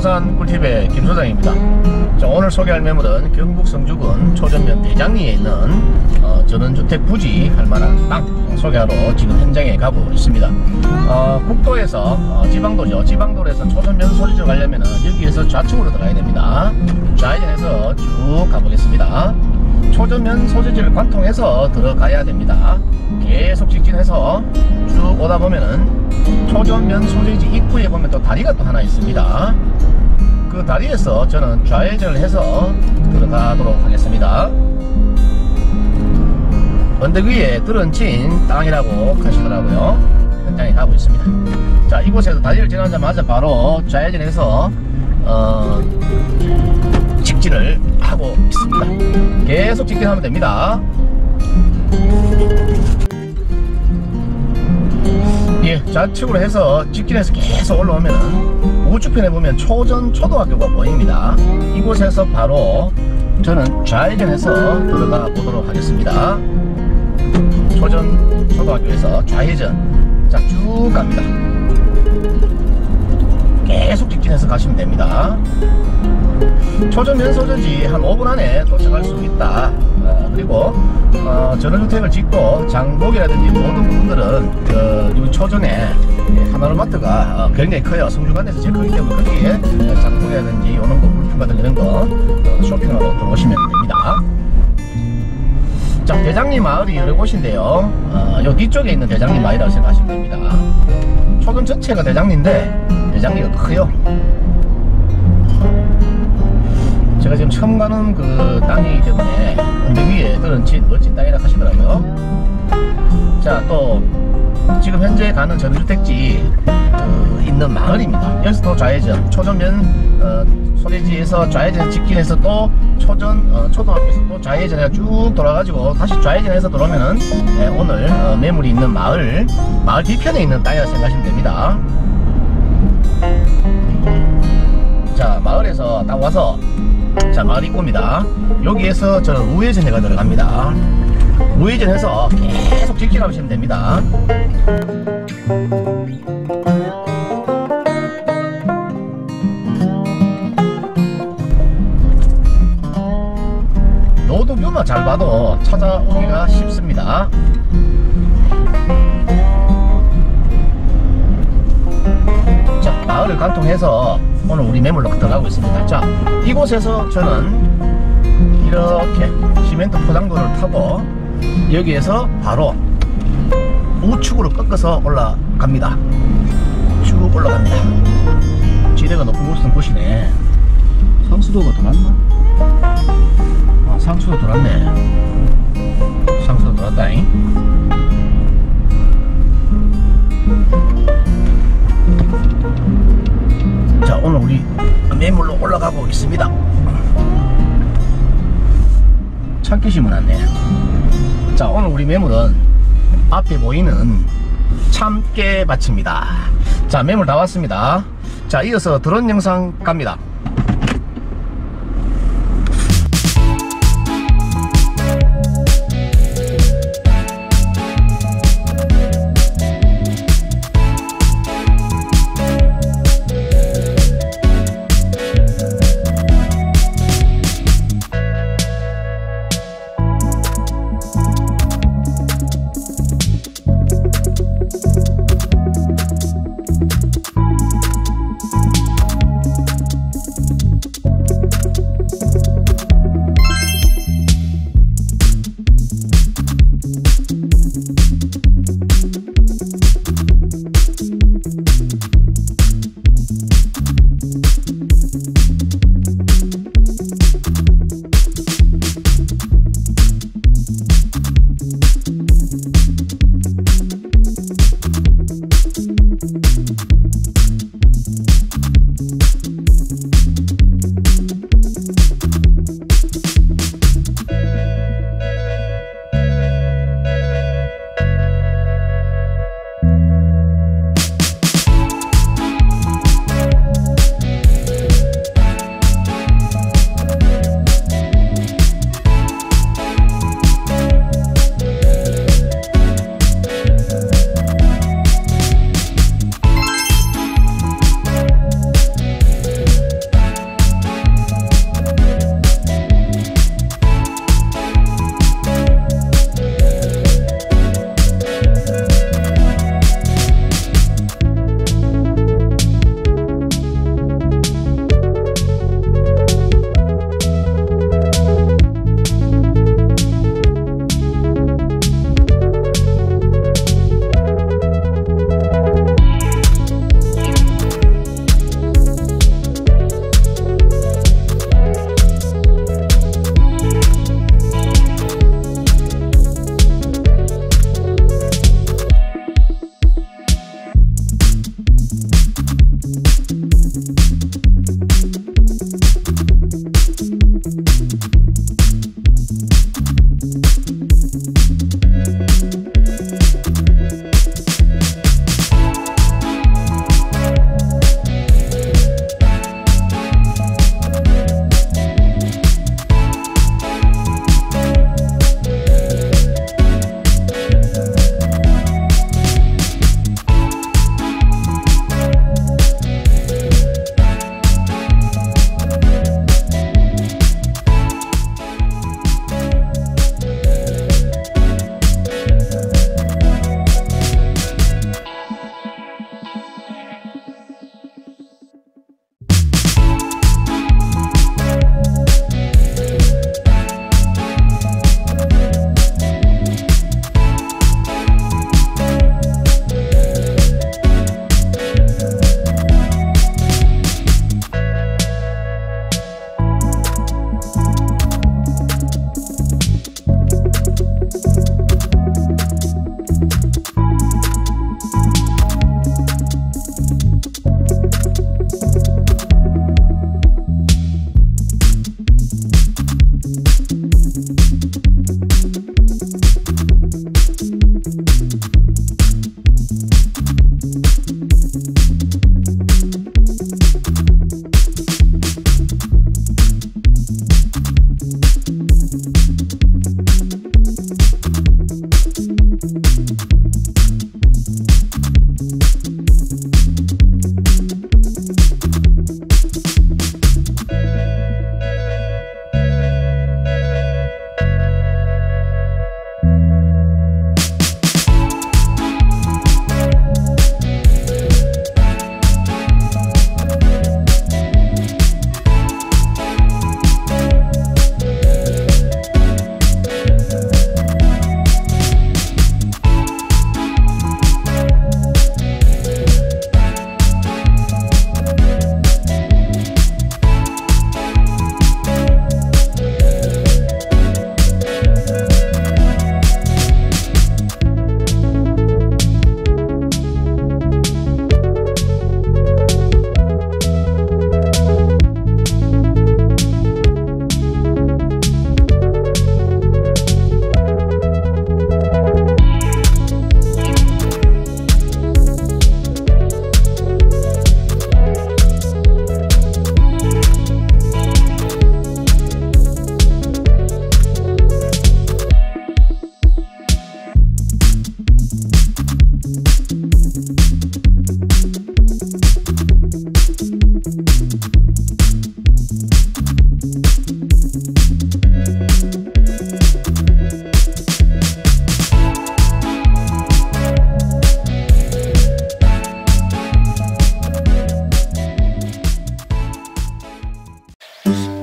부동산 꿀팁의 김 소장입니다. 자, 오늘 소개할 매물은 경북 성주군 초전면 대장리에 있는 전원주택 부지 할만한 땅 소개하러 지금 현장에 가고 있습니다. 국도에서 지방도죠. 지방도로에서 초전면 소지지로 가려면 여기에서 좌측으로 들어가야 됩니다. 좌회전해서 쭉 가보겠습니다. 초전면 소지지를 관통해서 들어가야 됩니다. 계속 직진해서 쭉 오다 보면은 초전면 소지지 입구에 보면 또 다리가 또 하나 있습니다. 그 다리에서 저는 좌회전을 해서 들어가도록 하겠습니다. 언덕 위에 들은친 땅이라고 하시더라고요. 현장에 가고 있습니다. 자, 이곳에서 다리를 지나자마자 바로 좌회전해서 직진을 하고 있습니다. 계속 직진하면 됩니다. 예, 좌측으로 해서 직진해서 계속 올라오면은 우측편에 보면 초전초등학교가 보입니다. 이곳에서 바로 저는 좌회전해서 들어가 보도록 하겠습니다. 초전초등학교에서 좌회전, 자, 쭉 갑니다. 계속 직진해서 가시면 됩니다. 초전면 소지지 한 5분 안에 도착할 수 있다. 그리고 전원주택을 짓고 장복이라든지 모든 부분들은 이 초전에 하나로마트가 굉장히 커요. 성주관에서 제일 크기 때문에 거기에 장복이라든지 오는 거 물품 같은 이런 거 쇼핑하러 들어오시면 됩니다. 자, 대장리 마을이 여러 곳인데요. 요 뒤쪽에 있는 대장리 마을이라고 생각하시면 됩니다. 초전 전체가 대장리인데 대장리가 커요. 제가 지금 처음 가는 그 땅이기 때문에 언덕 위에 들은친 멋진 땅이라 하시더라고요. 자, 또 지금 현재 가는 전원주택지 있는 마을입니다. 여기서 또 좌회전, 초전면 소지지에서 좌회전 직진해서 또 초등학교에서 또 좌회전해서 쭉 돌아가지고 다시 좌회전해서 들어오면은 오늘 매물이 있는 마을 뒤편에 있는 땅이라 생각하시면 됩니다. 자, 마을에서 딱 와서, 자, 마을 입구입니다. 여기에서 저는 우회전해가 들어갑니다. 우회전해서 계속 직진하시면 됩니다. 노드뷰만 잘 봐도 찾아오기가 쉽습니다. 자, 마을을 관통해서 오늘 우리 매물로 들어가고 있습니다. 자, 이곳에서 저는 이렇게 시멘트 포장도를 타고 여기에서 바로 우측으로 꺾어서 올라갑니다. 쭉 올라갑니다. 지대가 높은 곳은 곳이네. 상수도가 더 낫나? 상수도 돌았네. 상수도 돌았다잉. 자, 오늘 우리 매물로 올라가고 있습니다. 참깨 심어놨네. 자, 오늘 우리 매물은 앞에 보이는 참깨밭입니다. 자, 매물 다 왔습니다. 자, 이어서 드론 영상 갑니다.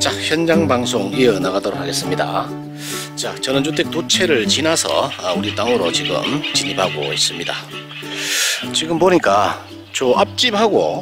자, 현장 방송 이어나가도록 하겠습니다. 자, 전원주택 두 채를 지나서 우리 땅으로 지금 진입하고 있습니다. 지금 보니까 저 앞집하고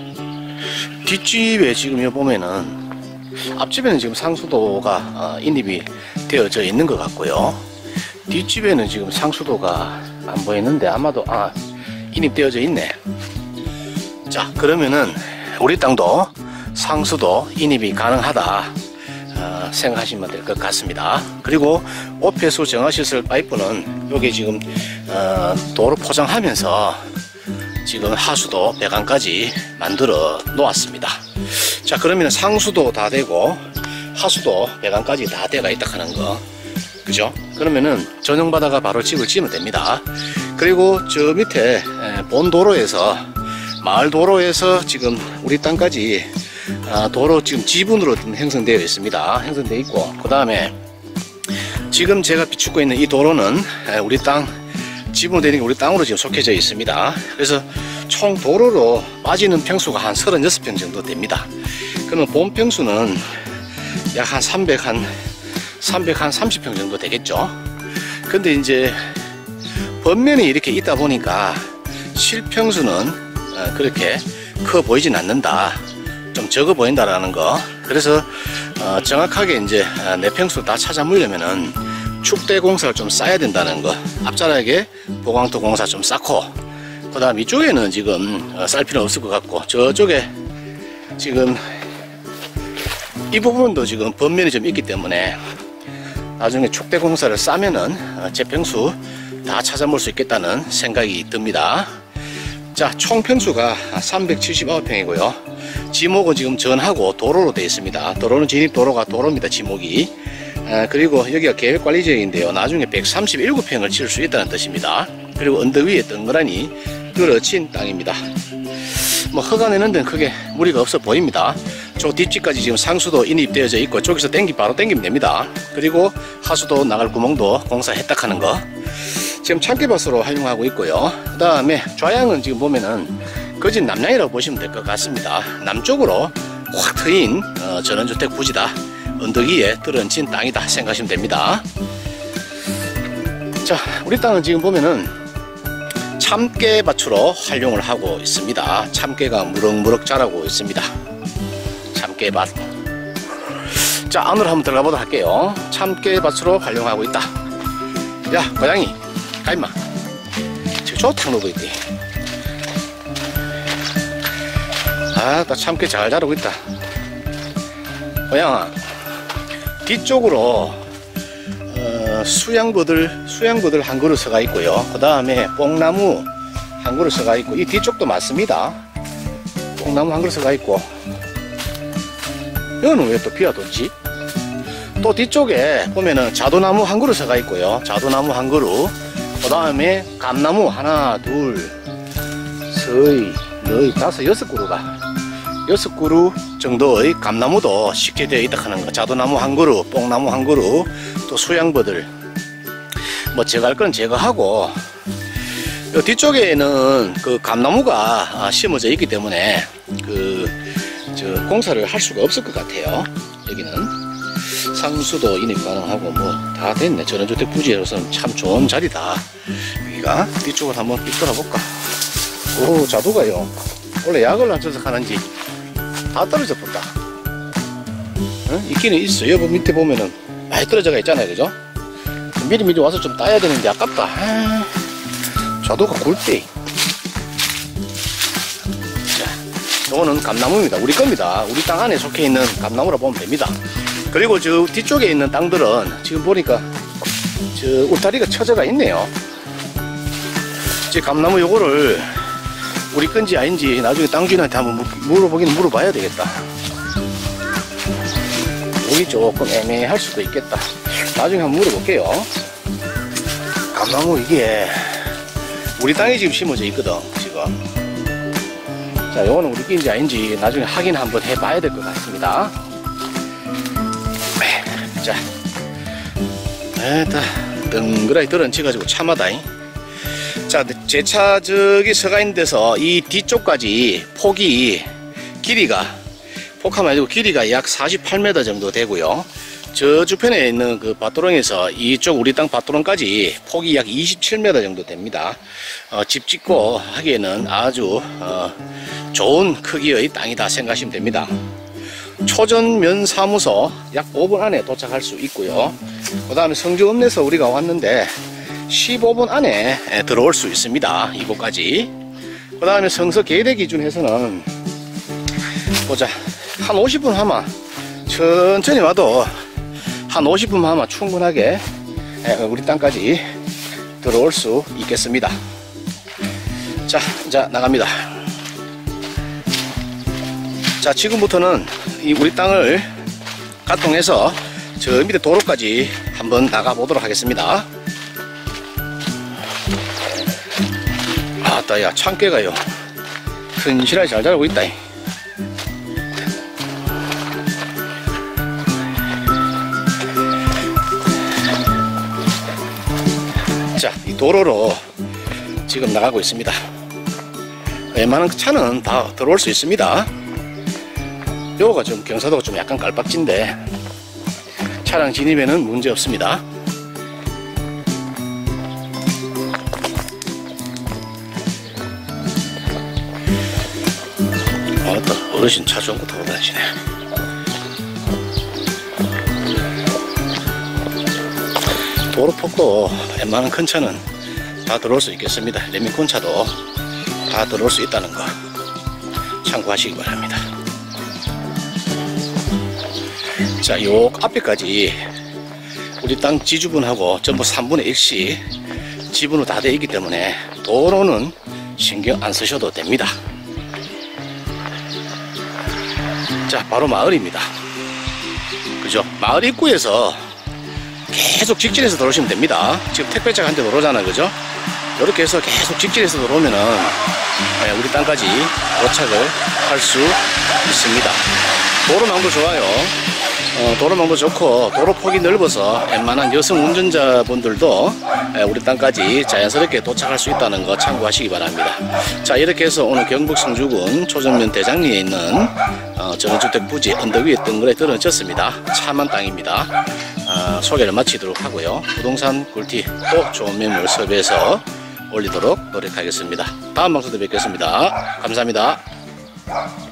뒷집에 지금 여기 보면은 앞집에는 지금 상수도가 인입이 되어져 있는 것 같고요. 뒷집에는 지금 상수도가 안 보이는데 아마도 인입되어져 있네. 자, 그러면은 우리 땅도 상수도 인입이 가능하다 생각하시면 될 것 같습니다. 그리고 오폐수 정화시설 파이프는 여기 지금 도로 포장하면서 지금 하수도 배관까지 만들어 놓았습니다. 자, 그러면 상수도 다 되고 하수도 배관까지 다 돼가 있다 하는 거, 그죠? 그러면은 전용바다가 바로 집을 지으면 됩니다. 그리고 저 밑에 본 도로에서 마을 도로에서 지금 우리 땅까지 도로 지금 지분으로 형성되어 있습니다. 형성되어 있고, 그 다음에 지금 제가 비추고 있는 이 도로는 우리 땅 지분으로 되는 게 우리 땅으로 지금 속해져 있습니다. 그래서 총 도로로 빠지는 평수가 한 36평 정도 됩니다. 그러면 본 평수는 약 한 330평 정도 되겠죠. 근데 이제 번면이 이렇게 있다 보니까 실평수는 그렇게 커 보이진 않는다, 좀 적어 보인다라는 거. 그래서 정확하게 이제 내 평수 다 찾아 물려면은 축대 공사를 좀 쌓아야 된다는 거. 앞자락에 보강토 공사 좀 쌓고, 그 다음 이쪽에는 지금 쌓을 필요는 없을 것 같고, 저쪽에 지금 이 부분도 지금 번면이 좀 있기 때문에 나중에 축대 공사를 싸면은 제 평수 다 찾아볼 수 있겠다는 생각이 듭니다. 자, 총 평수가 379평이고요. 지목은 지금 전하고 도로로 되어 있습니다. 도로는 진입도로가 도로입니다. 지목이. 그리고 여기가 계획관리지역인데요. 나중에 137평을 지을 수 있다는 뜻입니다. 그리고 언덕 위에 덩그러니 떨어진 땅입니다. 뭐 허가 내는 데는 크게 무리가 없어 보입니다. 저 뒷집까지 지금 상수도 인입되어져 있고, 저기서 바로 땡기면 됩니다. 그리고 하수도 나갈 구멍도 공사했다 하는 거. 지금 참깨밭으로 활용하고 있고요. 그 다음에 좌향은 지금 보면은 거진 남향이라고 보시면 될 것 같습니다. 남쪽으로 확 트인 전원주택 부지다, 언덕 위에 떨어진 땅이다 생각하시면 됩니다. 자, 우리 땅은 지금 보면은 참깨밭으로 활용을 하고 있습니다. 참깨가 무럭무럭 자라고 있습니다. 참깨밭. 자, 안으로 한번 들어가 보도록 할게요. 참깨밭으로 활용하고 있다. 야, 고양이 가임마, 지금 좋다 놀고 있대. 나 참깨 잘 자라고 있다. 고양아, 뒤쪽으로 수양버들 한 그루 서가 있고요. 그 다음에 뽕나무 한 그루 서가 있고, 이 뒤쪽도 맞습니다. 뽕나무 한 그루 서가 있고, 여기는 왜 또 비가 뒀지? 또 뒤쪽에 보면은 자두나무 한 그루 서가 있고요. 자두나무 한 그루. 그 다음에 감나무 하나, 둘, 셋, 넷, 다섯, 여섯 그루 정도의 감나무도 쉽게 되어 있다 하는 거. 자두나무 한 그루, 뽕나무 한 그루, 또 수양버들. 뭐 제거할 건 제거하고, 요 뒤쪽에는 그 감나무가 심어져 있기 때문에 공사를 할 수가 없을 것 같아요. 여기는 상수도 인입 가능하고 뭐 다 됐네. 전원주택 부지로서는 참 좋은 자리다. 여기가 뒤쪽을 한번 돌아볼까. 오, 자두가요, 원래 약을 안 쳐서 하는지 다 떨어져 버렸다. 있기는 있어. 여기 밑에 보면은 많이 떨어져가 있잖아요, 그죠? 미리 와서 좀 따야 되는데 아깝다. 자두가 굵대. 자, 이거는 감나무입니다. 우리 겁니다. 우리 땅 안에 속해 있는 감나무라 보면 됩니다. 그리고 저 뒤쪽에 있는 땅들은 지금 보니까 저 울타리가 쳐져가 있네요. 이 감나무 요거를 우리 건지 아닌지 나중에 땅 주인한테 한번 물어봐야 되겠다. 여기 조금 애매할 수도 있겠다. 나중에 한번 물어볼게요. 감나무 이게 우리 땅에 지금 심어져 있거든, 지금. 자, 요거는 우리 끼인지 아닌지 나중에 확인 한번 해봐야 될 것 같습니다. 자, 덩그라이 떨어져가지고 참하다잉. 자, 제 차 저기 서가 있는 데서 이 뒤쪽까지 길이가 폭하면 아니고 길이가 약 48m 정도 되고요. 저 주변에 있는 그 밭도롱에서 이쪽 우리 땅 밭도롱까지 폭이 약 27m 정도 됩니다. 집 짓고 하기에는 아주 좋은 크기의 땅이다 생각하시면 됩니다. 초전면 사무소 약 5분 안에 도착할 수 있고요. 그 다음에 성주읍내에서 우리가 왔는데 15분 안에 들어올 수 있습니다. 이곳까지. 그 다음에 성서 계대 기준에서는 보자, 한 50분 하면 천천히 와도 한 50분 하면 충분하게 우리 땅까지 들어올 수 있겠습니다. 자, 이제 나갑니다. 자, 지금부터는 이 우리 땅을 가통해서 저 밑에 도로까지 한번 나가 보도록 하겠습니다. 아따, 야, 참깨가요 튼실하게 잘 자라고 있다. 자, 이 도로로 지금 나가고 있습니다. 웬만한 차는 다 들어올 수 있습니다. 요거가 좀 경사도가 좀 약간 깔박진데 차량 진입에는 문제 없습니다. 또 어르신 차 좋은 거 타고 다니시네. 도로폭도 웬만한 큰 차는 다 들어올 수 있겠습니다. 레미콘 차도 다 들어올 수 있다는 거 참고하시기 바랍니다. 자, 요 앞에까지 우리 땅 지주분하고 전부 3분의 1씩 지분으로 다 되어 있기 때문에 도로는 신경 안 쓰셔도 됩니다. 자, 바로 마을입니다. 그죠? 마을 입구에서 계속 직진해서 들어오시면 됩니다. 지금 택배차가 한 대 들어오잖아요. 그죠? 이렇게 해서 계속 직진해서 들어오면은 우리 땅까지 도착을 할 수 있습니다. 도로망도 좋아요. 도로망도 좋고 도로폭이 넓어서 웬만한 여성 운전자분들도 우리 땅까지 자연스럽게 도착할 수 있다는 거 참고하시기 바랍니다. 자, 이렇게 해서 오늘 경북 성주군 초전면 대장리에 있는 전원주택 부지 언덕 위에 덩그레 들어졌습니다. 참한 땅입니다. 소개를 마치도록 하고요. 부동산 꿀팁 또 좋은 매물 섭외해서 올리도록 노력하겠습니다. 다음 방송도 뵙겠습니다. 감사합니다.